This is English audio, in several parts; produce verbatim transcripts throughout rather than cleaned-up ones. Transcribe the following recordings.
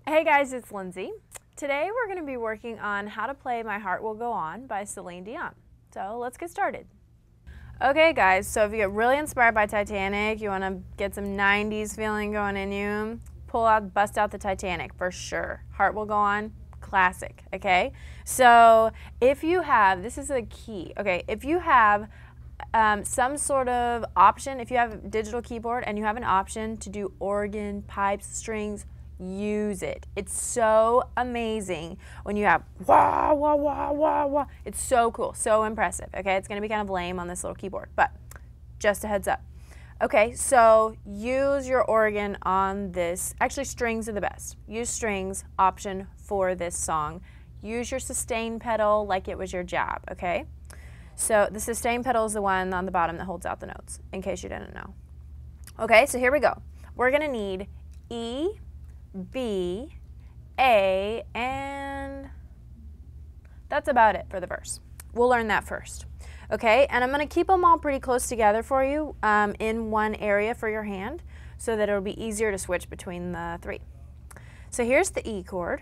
Hey guys, it's Lindsay. Today we're going to be working on how to play My Heart Will Go On by Celine Dion. So let's get started. Okay guys, so if you get really inspired by Titanic, you want to get some nineties feeling going in you, pull out, bust out the Titanic for sure. Heart Will Go On, classic, okay? So if you have, this is a key, okay, if you have um, some sort of option, if you have a digital keyboard and you have an option to do organ, pipes, strings, use it. It's so amazing when you have wah, wah, wah, wah, wah. It's so cool, so impressive, okay? It's gonna be kind of lame on this little keyboard, but just a heads up. Okay, so use your organ on this. Actually, strings are the best. Use strings option for this song. Use your sustain pedal like it was your jab, okay? So the sustain pedal is the one on the bottom that holds out the notes, in case you didn't know. Okay, so here we go. We're gonna need E, B, A, and that's about it for the verse. We'll learn that first. Okay, and I'm going to keep them all pretty close together for you um, in one area for your hand so that it'll be easier to switch between the three. So here's the E chord.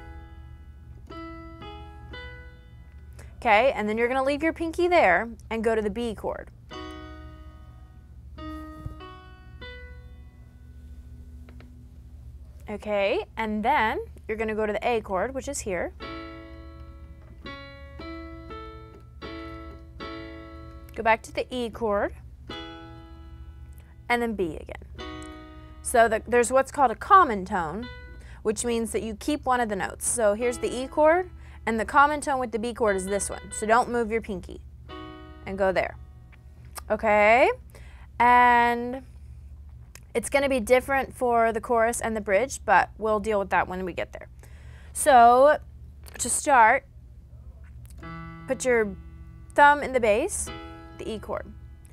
Okay, and then you're going to leave your pinky there and go to the B chord. Okay, and then you're going to go to the A chord, which is here. Go back to the E chord, and then B again. So the, there's what's called a common tone, which means that you keep one of the notes. So here's the E chord, and the common tone with the B chord is this one. So don't move your pinky, and go there. Okay, and it's going to be different for the chorus and the bridge, but we'll deal with that when we get there. So, to start, put your thumb in the bass, the E chord.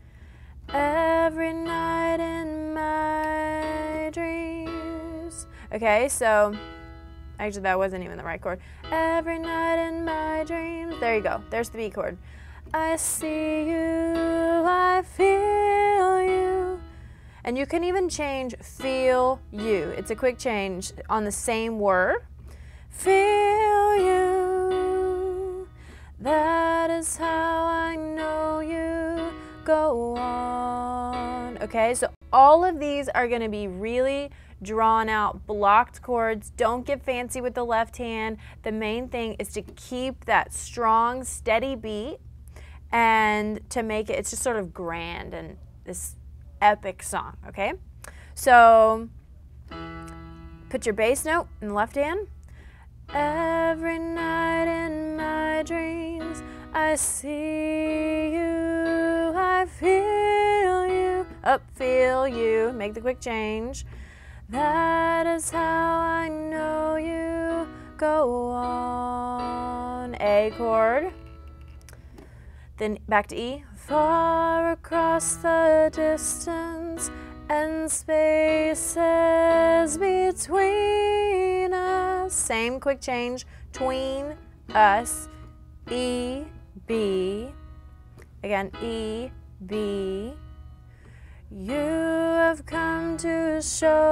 Every night in my dreams. Okay, so, actually that wasn't even the right chord. Every night in my dreams. There you go. There's the B chord. I see you, I feel you. And you can even change feel you. It's a quick change on the same word. Feel you, that is how I know you. Go on. Okay, so all of these are going to be really drawn out, blocked chords. Don't get fancy with the left hand. The main thing is to keep that strong, steady beat and to make it, it's just sort of grand and this epic song, okay? So, put your bass note in the left hand. Every night in my dreams, I see you, I feel you, up, feel you, make the quick change. That is how I know you, go on. A chord. Then back to E. Far across the distance and spaces between us. Same quick change. Tween us. E, B. Again, E, B. You have come to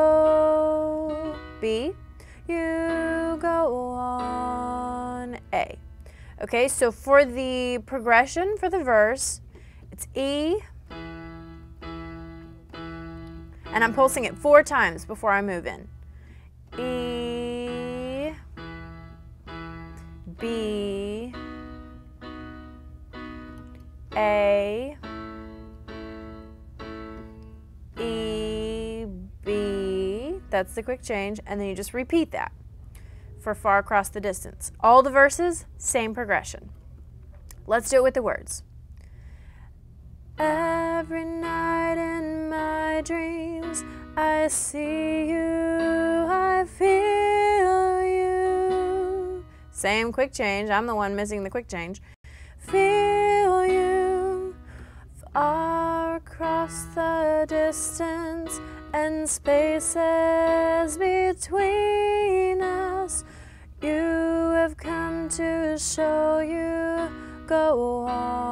show. B. You go on. A. Okay, so for the progression for the verse, it's E, and I'm pulsing it four times before I move in. E, B, A, E, B. That's the quick change, and then you just repeat that for far across the distance. All the verses, same progression. Let's do it with the words. Every night in my dreams, I see you, I feel you. Same quick change. I'm the one missing the quick change. Feel you far across the distance and spaces between us. You have come to show you, go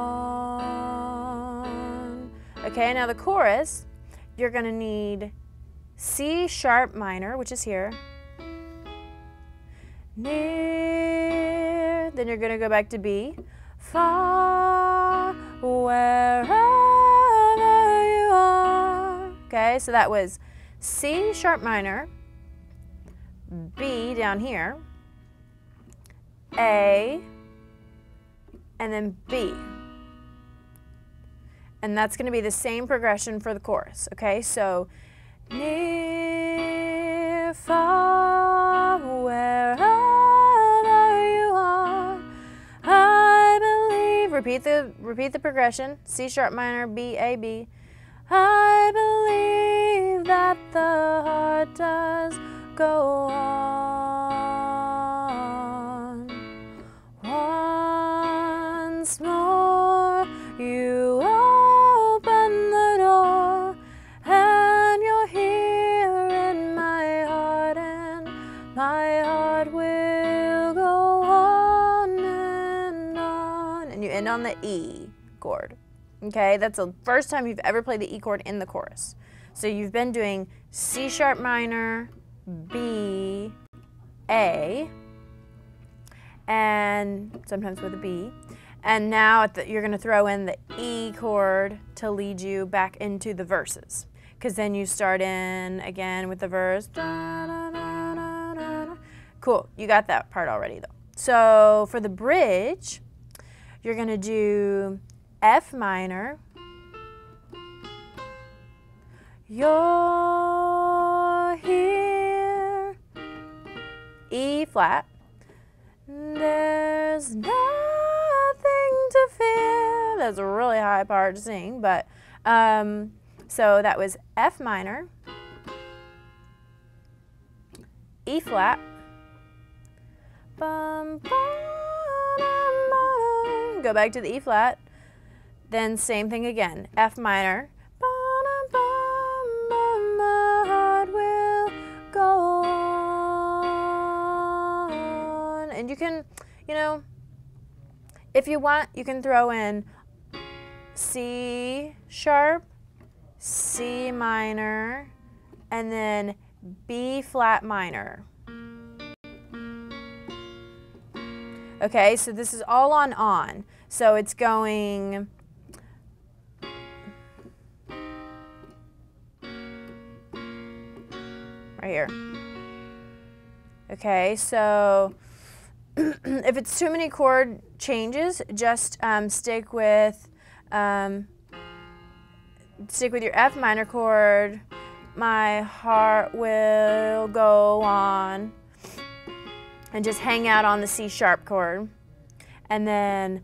on. Okay, now the chorus, you're going to need C sharp minor, which is here, near, then you're gonna go back to B, far, wherever you are. Okay, so that was C sharp minor, B down here, A, and then B. And that's gonna be the same progression for the chorus, okay? So, near, far, wherever you are, I believe, repeat the, repeat the progression, C sharp minor, B, A, B. I believe that the heart does go on. Once more, you open the door, and you're here in my heart, and my heart will go on and on. And you end on the E chord. Okay, that's the first time you've ever played the E chord in the chorus. So you've been doing C sharp minor, B, A, and sometimes with a B. And now at the, you're going to throw in the E chord to lead you back into the verses. Because then you start in again with the verse. Cool, you got that part already though. So for the bridge, you're going to do F minor, you're here, E flat, there's nothing to fear. That's a really high part to sing, but um, so that was F minor, E flat, bum, bum, bum, bum. Go back to the E flat. Then same thing again, F minor, my heart will go on. And you can, you know, if you want, you can throw in C sharp, C minor, and then B flat minor. Okay, so this is all on on. So it's going right here. Okay, so if it's too many chord changes, just um, stick with um, stick with your F minor chord. My heart will go on, and just hang out on the C sharp chord, and then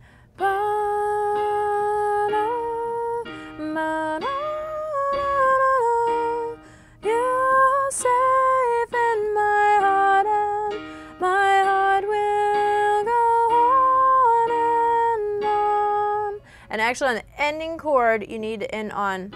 you're safe in my heart, and my heart will go on and on. And actually on the ending chord, you need to end on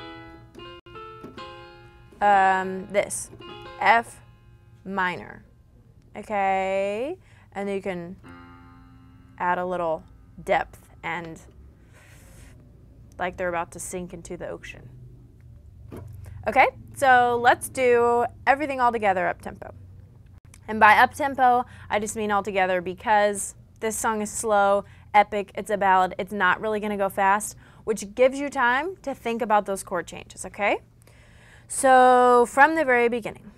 um, this, F minor. Okay, and you can add a little depth and like they're about to sink into the ocean. Okay, so let's do everything all together up tempo. And by up tempo, I just mean all together because this song is slow, epic, it's a ballad, it's not really gonna go fast, which gives you time to think about those chord changes, okay? So from the very beginning.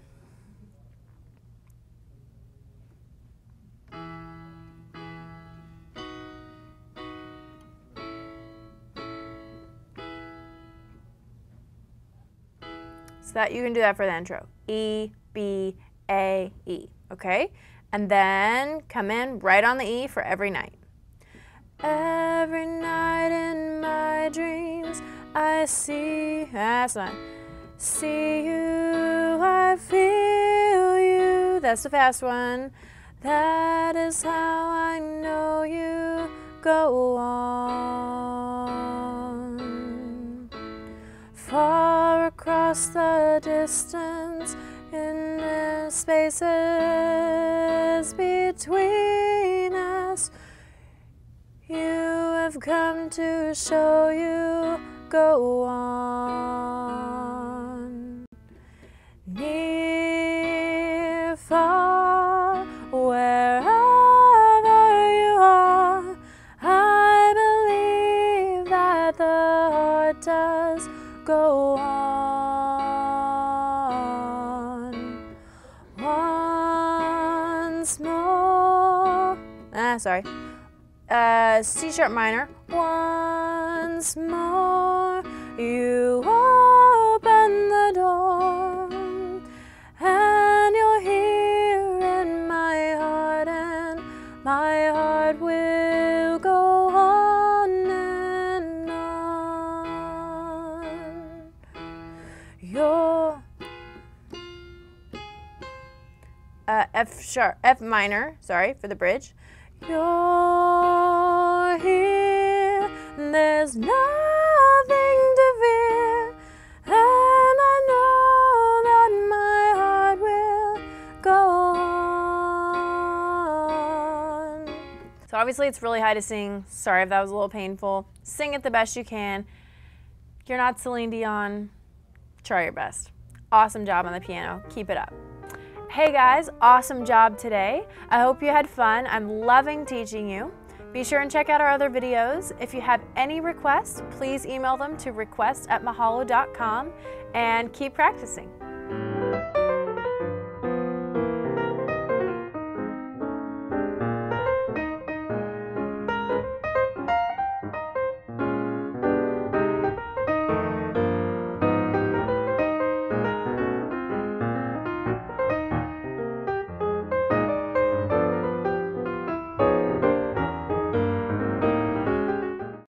So that you can do that for the intro. E, B, A, E, okay? And then come in right on the E for every night. Every night in my dreams I see, that's not, see you, I feel you, that's the fast one. That is how I know you go on. Far across the distance in the spaces between us, you have come to show you go on. Near, far, where go on once more. Ah, sorry. Uh, C sharp minor. Once more you open the door, and you're here in my heart, and my heart will go on and on. You're uh, F sharp, F minor, sorry for the bridge. You're here, there's nothing to fear, and I know that my heart will go on. So obviously it's really high to sing. Sorry if that was a little painful. Sing it the best you can. You're not Celine Dion. Try your best. Awesome job on the piano. Keep it up. Hey guys, awesome job today. I hope you had fun. I'm loving teaching you. Be sure and check out our other videos. If you have any requests, please email them to request at mahalo dot com and keep practicing.